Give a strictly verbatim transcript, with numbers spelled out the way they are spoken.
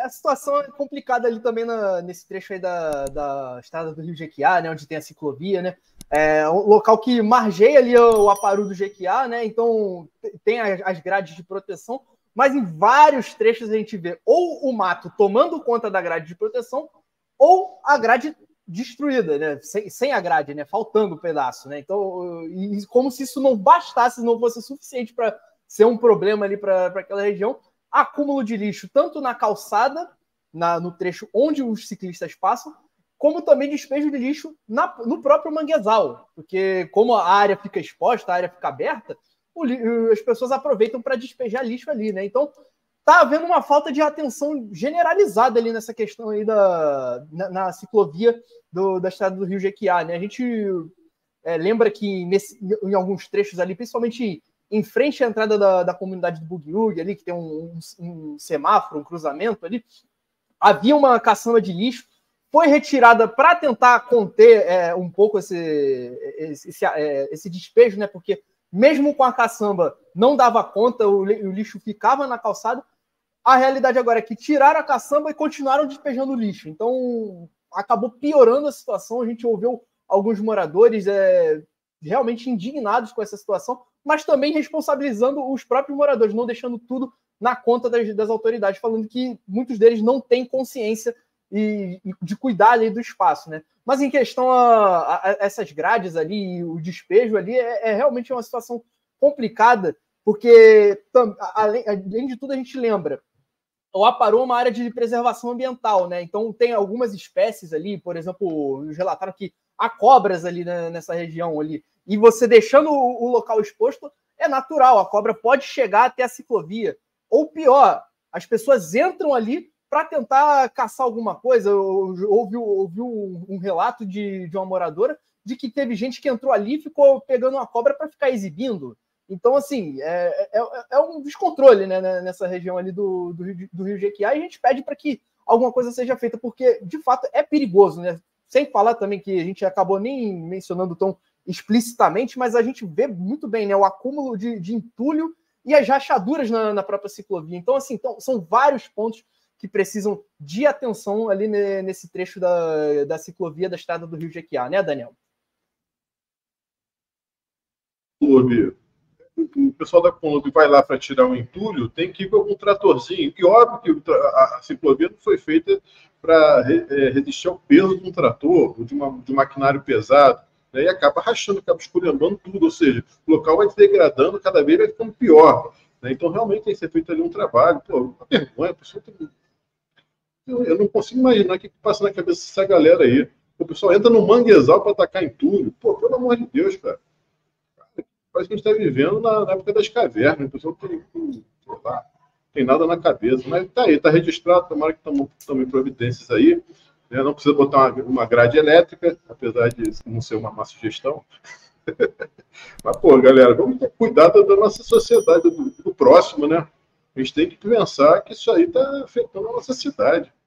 a situação é complicada ali também na, nesse trecho aí da, da estrada do Rio Jequiá, né, onde tem a ciclovia, né? É um local que margeia ali o Aparu do Jequiá, né? Então tem as, as grades de proteção, mas em vários trechos a gente vê ou o mato tomando conta da grade de proteção ou a grade destruída, né? Sem, sem a grade, né? Faltando um pedaço, né? Então, e, como se isso não bastasse, não fosse suficiente para ser um problema ali para aquela região, acúmulo de lixo tanto na calçada, na, no trecho onde os ciclistas passam, como também despejo de lixo na, no próprio manguezal, porque como a área fica exposta, a área fica aberta, o, as pessoas aproveitam para despejar lixo ali, né? Então, tá havendo uma falta de atenção generalizada ali nessa questão aí da, na, na ciclovia do, da estrada do Rio Jequiá, né? A gente é, lembra que nesse, em alguns trechos ali, principalmente em frente à entrada da, da comunidade do Bugiug, ali, que tem um, um, um semáforo, um cruzamento ali, havia uma caçamba de lixo, foi retirada para tentar conter é, um pouco esse, esse, esse, é, esse despejo, né? Porque mesmo com a caçamba não dava conta, o, o lixo ficava na calçada. A realidade agora é que tiraram a caçamba e continuaram despejando lixo. Então, acabou piorando a situação. A gente ouviu alguns moradores é, realmente indignados com essa situação, mas também responsabilizando os próprios moradores, não deixando tudo na conta das, das autoridades, falando que muitos deles não têm consciência e, e de cuidar ali do espaço, né? Mas em questão a, a, a essas grades ali, o despejo ali, é, é realmente uma situação complicada, porque, tam, além, além de tudo, a gente lembra, o Aparu é uma área de preservação ambiental, né? Então tem algumas espécies ali, por exemplo, eles relataram que há cobras ali, né, nessa região ali, e você deixando o, o local exposto, é natural, a cobra pode chegar até a ciclovia. Ou pior, as pessoas entram ali para tentar caçar alguma coisa. Houve, houve um, um relato de, de uma moradora de que teve gente que entrou ali e ficou pegando uma cobra para ficar exibindo. Então, assim, é, é, é um descontrole, né, nessa região ali do, do, Rio, do Rio Jequiá, e a gente pede para que alguma coisa seja feita, porque, de fato, é perigoso, né? Sem falar também que a gente acabou nem mencionando tão explicitamente, mas a gente vê muito bem, né, o acúmulo de, de entulho e as rachaduras na, na própria ciclovia. Então, assim, então, são vários pontos que precisam de atenção ali nesse trecho da, da ciclovia da estrada do Rio Jequiá, né, Daniel? Clube. O pessoal da Conlub vai lá para tirar um entulho, tem que ir com algum tratorzinho. E óbvio que a, a ciclovia não foi feita para é, resistir ao peso de um trator, ou de, uma, de um maquinário pesado, né? E acaba rachando, acaba esculhambando tudo. Ou seja, o local vai se degradando, cada vez vai ficando pior. Né? Então, realmente, tem que ser feito ali um trabalho. Pô, a vergonha, a pessoa tem... eu, eu não consigo imaginar o que passa na cabeça dessa galera aí. O pessoal entra no manguezal para atacar entulho. Pô, pelo amor de Deus, cara. Parece que a gente está vivendo na, na época das cavernas. O pessoal tem, tem, sei lá, tem nada na cabeça. Mas tá aí, tá registrado. Tomara que tomem providências aí. Né? Não precisa botar uma, uma grade elétrica, apesar de não ser uma má sugestão. Mas, pô, galera, vamos ter cuidado da nossa sociedade, do, do próximo, né? A gente tem que pensar que isso aí está afetando a nossa cidade.